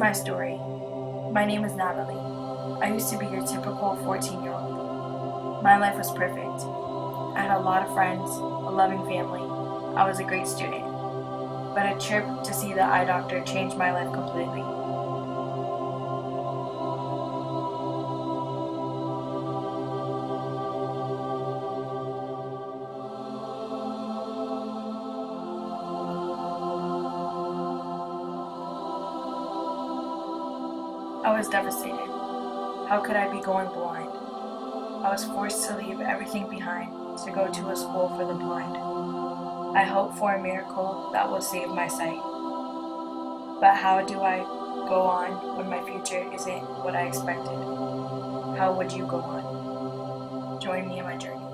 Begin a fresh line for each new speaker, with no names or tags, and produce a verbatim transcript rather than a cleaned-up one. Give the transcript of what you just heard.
my story. My name is Natalie. I used to be your typical fourteen-year-old. My life was perfect. I had a lot of friends, a loving family. I was a great student. But a trip to see the eye doctor changed my life completely. I was devastated. How could I be going blind? I was forced to leave everything behind to go to a school for the blind. I hope for a miracle that will save my sight. But how do I go on when my future isn't what I expected? How would you go on? Join me in my journey.